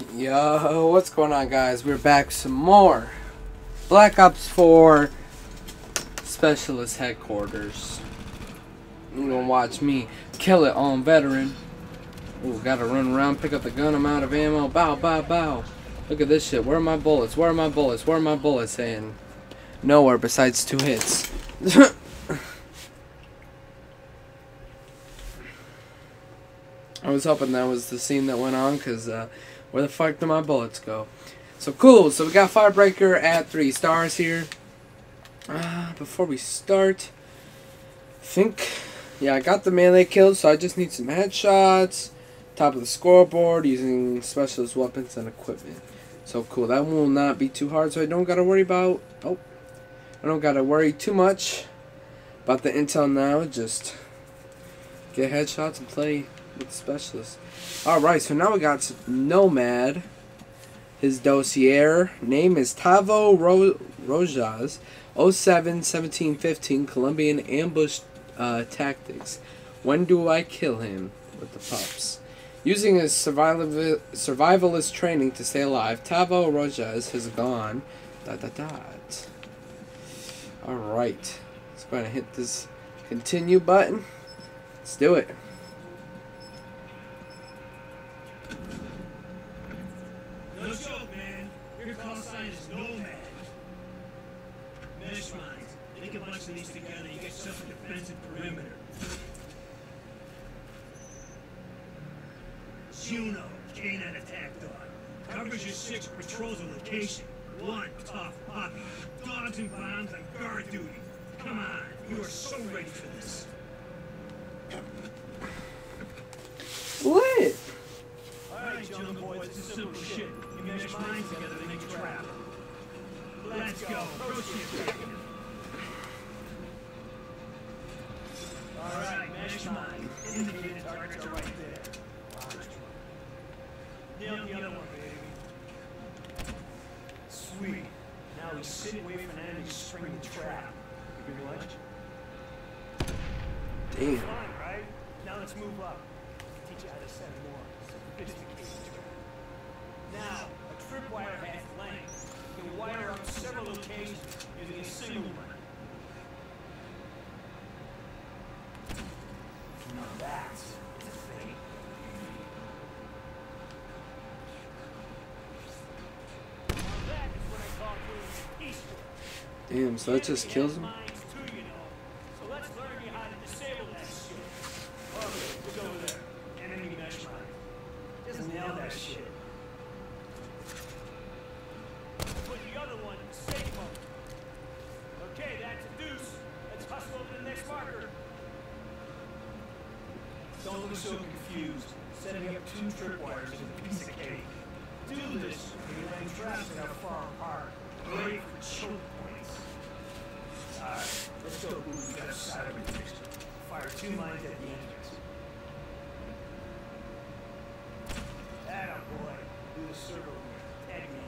Yo, what's going on, guys? We're back with some more Black Ops 4 Specialist Headquarters. You're gonna watch me kill it on veteran. Ooh, gotta run around, pick up the gun, I'm out of ammo. Bow, bow, bow. Look at this shit. Where are my bullets? Where are my bullets? Where are my bullets? And nowhere besides 2 hits. I was hoping that was the scene that went on, because where the fuck did my bullets go? So cool, so we got Firebreaker at 3 stars here. Before we start, yeah, I got the melee kills, so I just need some headshots. Top of the scoreboard, using specialist weapons and equipment. So cool, that will not be too hard, so I don't gotta worry about, I don't gotta worry too much about the intel now. Just get headshots and play with the specialist. Alright, so now we got Nomad. His dossier name is Tavo Rojas, 07-17-15, Colombian ambush tactics. When do I kill him? With the pups. Using his survivalist training to stay alive, Tavo Rojas has gone ... Alright, let's go ahead and hit this continue button. Let's do it. No joke, man. Your call sign is Nomad. Mesh mines. Link a bunch of these together, you get yourself a defensive perimeter. Juno, K9 attack dog. Covers your 6 patrols of location. 1 tough puppy. Dogs and bombs on guard duty. Come on, you are so ready for this. What? Alright, Jungle Boys, this is simple shit. You mesh mines together to make a trap. Let's go. Proceed. Alright, mesh mine. Indicated targets are right there. Nail the other one, baby. Sweet. Now we sit and wait for an enemy to spring the trap. You bring lunch? Damn. Fine, right? Now let's move up. Teach you how to set a more sophisticated trap. Now, a tripwire has length. You can wire up several locations using a single one. Now that's a thing. Now that is what I call doing peaceful. Damn, so that just kills him? So let's learn you how to disable that shit. Okay, look over there. Enemy mesh mine. Just nail that shit. Put the other one in the safe mode. Okay, that's a deuce. Let's hustle over to the next marker. Don't look so confused. Setting up 2 tripwires is a piece of cake. Do this when you're laying traps that are far apart. Wait for choke points. Alright, let's go, boo. We got a Cyberman fixed. Fire 2 mines at the entrance. Atta boy. Do the server room. Tag the entrance.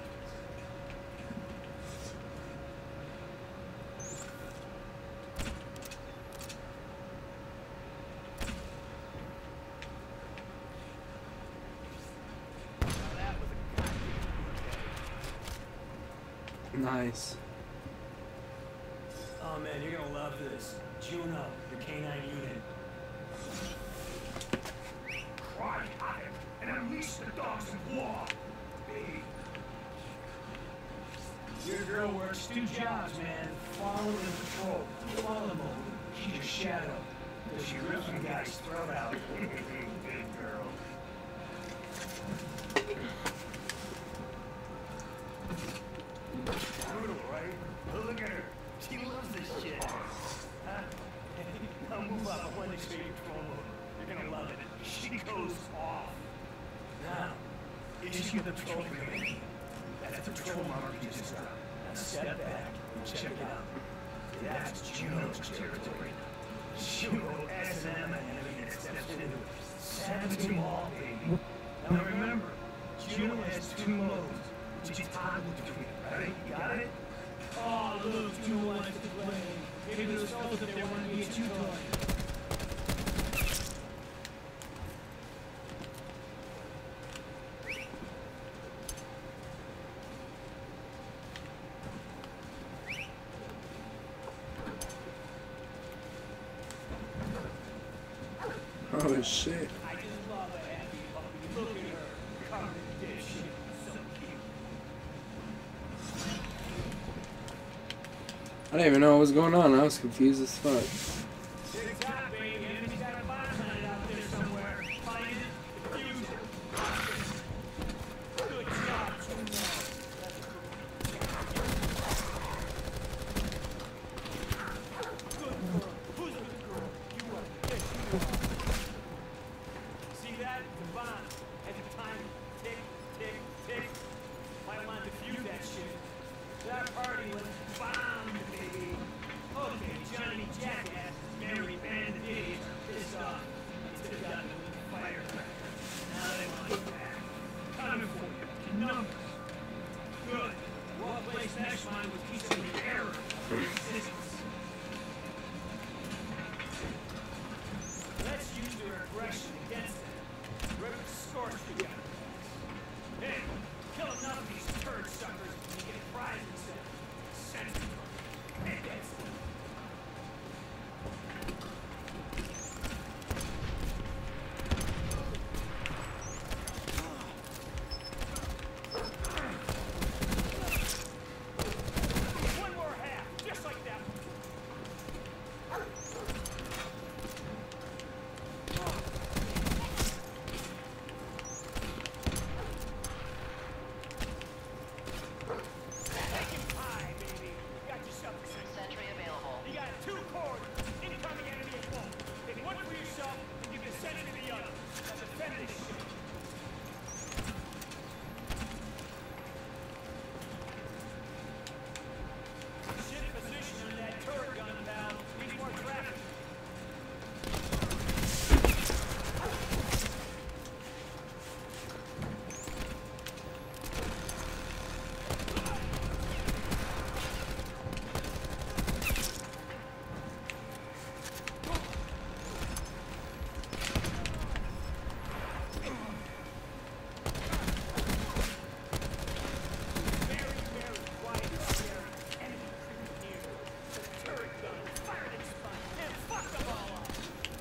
Nice. Oh man, you're gonna love this. Juno, your K9 unit. Cry havoc and unleash the dogs of war, baby. Your girl works 2 jobs, man. Follow and patrol. Follow mode. She's your shadow. Because she rips some guy's throat out. Big girl. Brutal, right? Look at her. She loves this shit. Huh? Now move up. I want to show you control mode. You're gonna love it. She goes off. Now, issue the patrol command. That's the patrol marker you just got. Now step back and check it out. That's Juno's territory. Juno S&M enemy that steps into it. Savage them all, baby. Now remember, Juno has 2 modes. Which is toggle between, right? Got it? Oh, look, Juno wants to play. Maybe those fellas up there want to be a 2-toy. Oh shit. I just love a happy puppy. Look at her. Covered in dipshit. So cute. I didn't even know what was going on. I was confused as fuck. Tick tock, baby. Enemy's got a bomb hunted out there somewhere. Find it, defuse it. Good job, Juno. Good girl. Who's a good girl? You are. Yes, you are. See that? The bomb. Every time. Tick, tick, tick. Might want to defuse that shit. That party was bombed, baby. Okay, Johnny Jackass, Mary Bandit idiots are pissed off. They took out the firecracker. Now they want it back. Coming for you. In numbers. Good. Well placed next line was teaching the error of resistance. Let's use their aggression against them. Rip the scorch together. Hey, kill enough of these turd suckers and you get a prize instead. Sentry. Hey, that's it. One more half, just like that. Taking pie, baby. You got yourself a Sentry available. You got 2 cores. Incoming enemy at one. Take one for yourself and give the sentry to the other. Now defend this shit. Shit position on that turret gun, pal. Needs more traffic. Very, very quiet up there. Enemy creeping near. The turret gun. Fire that spot and fuck them all up.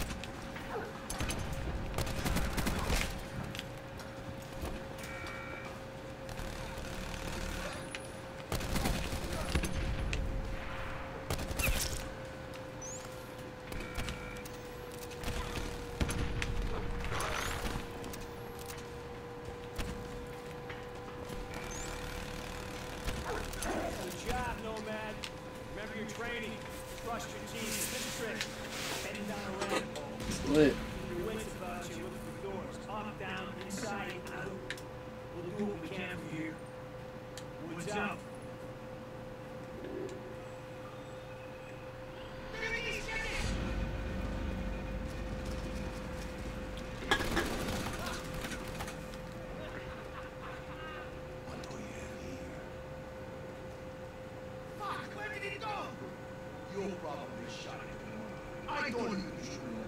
Good job, Nomad. Remember your training. Trust your team. This trick. Heading down a rabbit hole. Lit. Your wits about you. Look for doors. Up, down, inside, out. We'll do what we can for you. Woods out. Fuck, where did it go? You're probably shot it. I don't need to shoot it.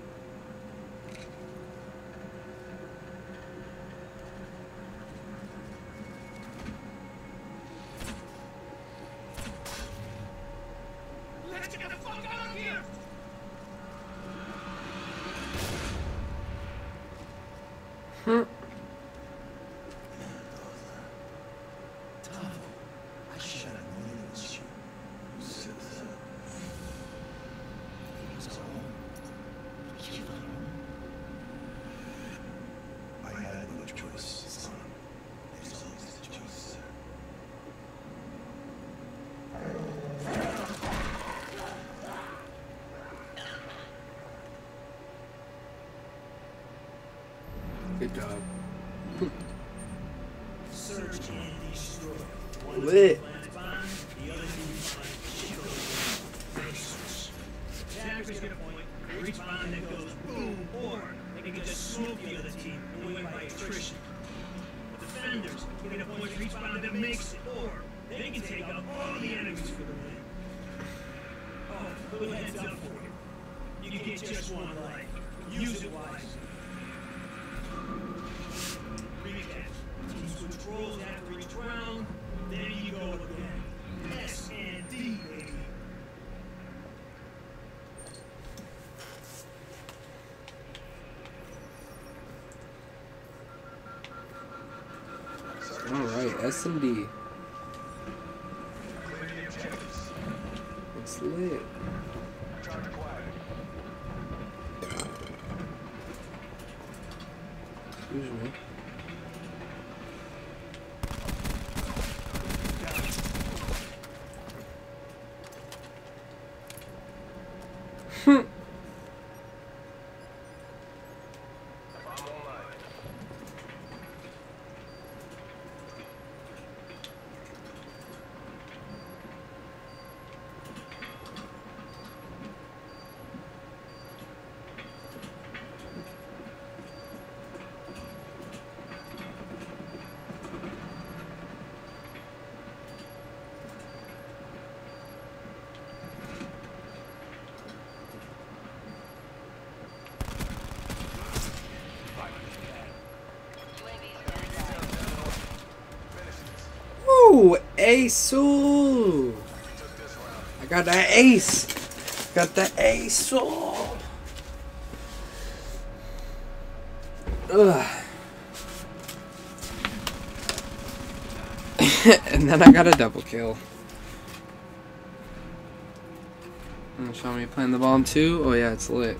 Let's get the fuck out of here! I should have known it was you. I had no choice, son. There's always a choice. Good job. Search and destroy. One Lit. plants bomb, the other team finds shit. Attackers get a point. For each bomb that goes boom, or they can just smoke the other team and win by attrition. Defenders get a point for each bomb that makes it, or they can take out all the enemies for the win. Oh, little heads up for you. You get just one life. Use it wisely. Recap. Team switch roles after each round. There you go again. S and D, baby. S and D. It's lit. Excuse me. Ooh, ace! Ooh. I got that ace! Got that ace! Ooh. Ugh. And then I got a double kill. Show me playing the bomb too? Oh yeah, it's lit.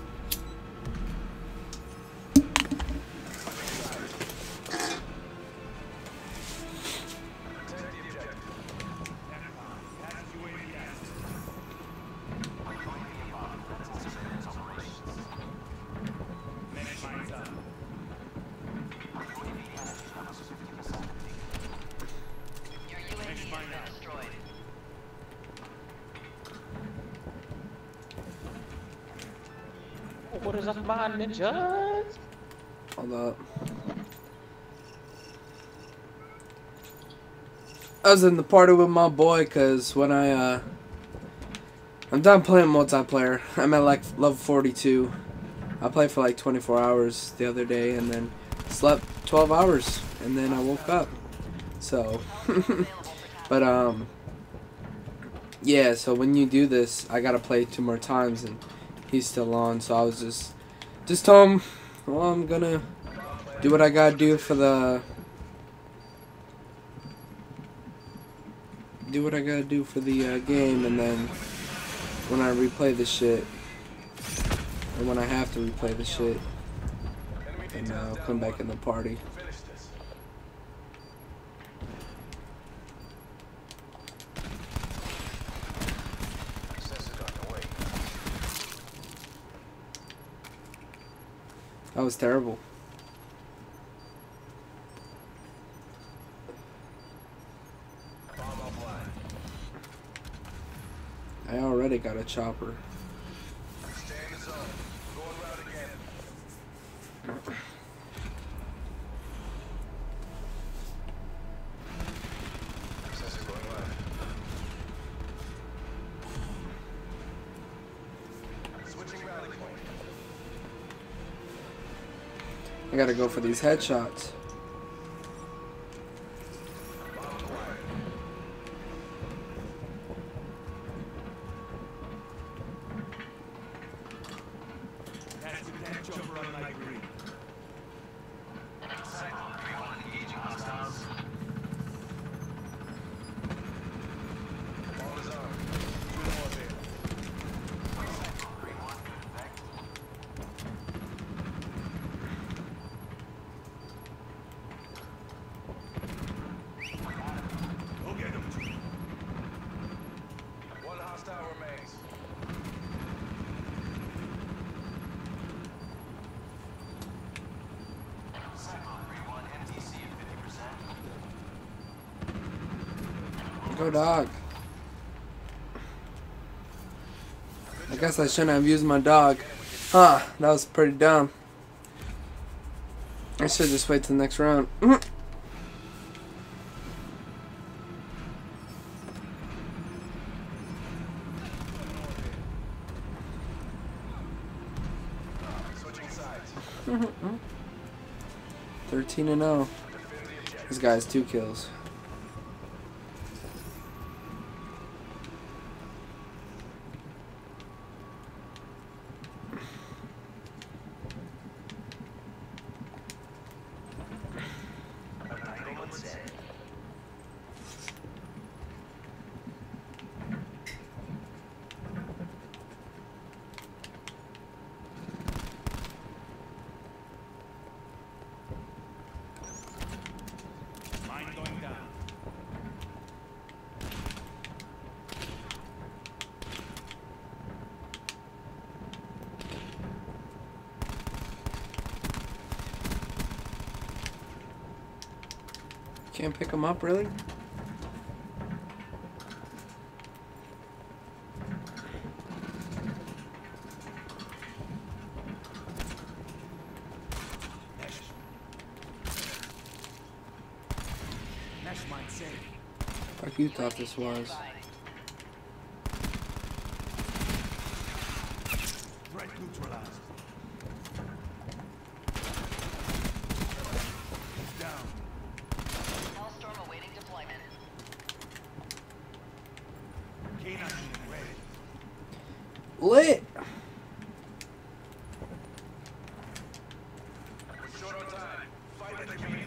What is up, my ninjas? Hold up. I was in the party with my boy because when I'm done playing multiplayer. I'm at like level 42. I played for like 24 hours the other day and then slept 12 hours and then I woke up. So, but yeah, so when you do this, I gotta play 2 more times and he's still on, so I was just told him, well, I'm gonna do what I gotta do for the game, and then when I replay the shit, and when I have to replay the shit, and I'll come back in the party. That was terrible. I already got a chopper. Stay in the zone. Going route again. Sensor going live. Switching rally point. I gotta go for these headshots. Go dog. I guess I shouldn't have used my dog. Huh, that was pretty dumb. I should just wait till the next round. Switching sides. 13-0. This guy has 2 kills. Can't pick him up, really? Next mine safe. Fuck you thought this was. Threat neutralized. He's down. Hellstorm awaiting deployment. K9 unit ready. Lit! We're short on time. Fight like a unit.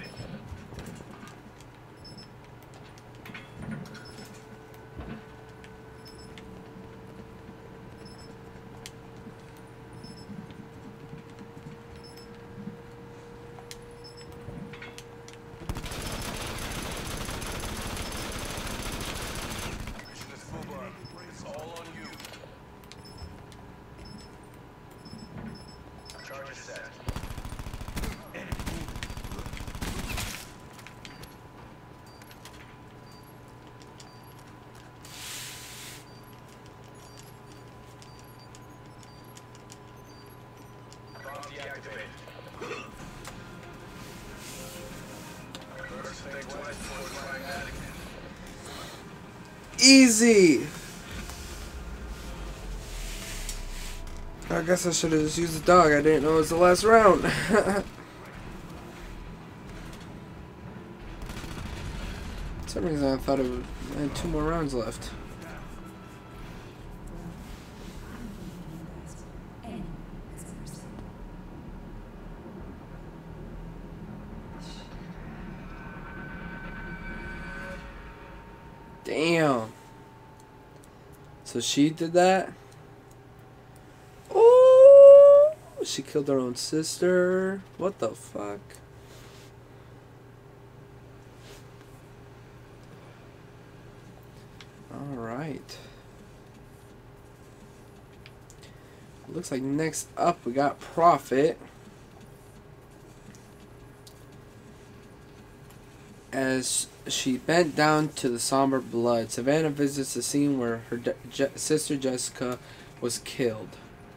Mission is full bar. It's all on you. Charge is set. Bomb deactivated. First thing twice before trying that again. Easy! I guess I should have just used the dog. I didn't know it was the last round. For some reason I thought I had 2 more rounds left. Damn. So she did that? Oh, she killed her own sister. What the fuck? Alright. Looks like next up we got Prophet. As she bent down to the somber blood, Savannah visits the scene where her sister Jessica was killed.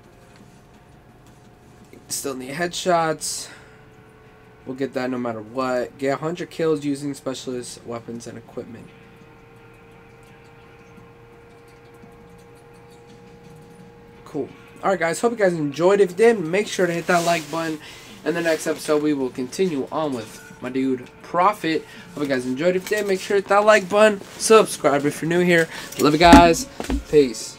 Still need headshots. We'll get that no matter what. Get 100 kills using specialist weapons and equipment. Cool. Alright guys, hope you guys enjoyed. If you did, make sure to hit that like button. In the next episode, we will continue on with my dude Prophet. Hope you guys enjoyed. If you did, make sure to hit that like button. Subscribe if you're new here. Love you guys. Peace.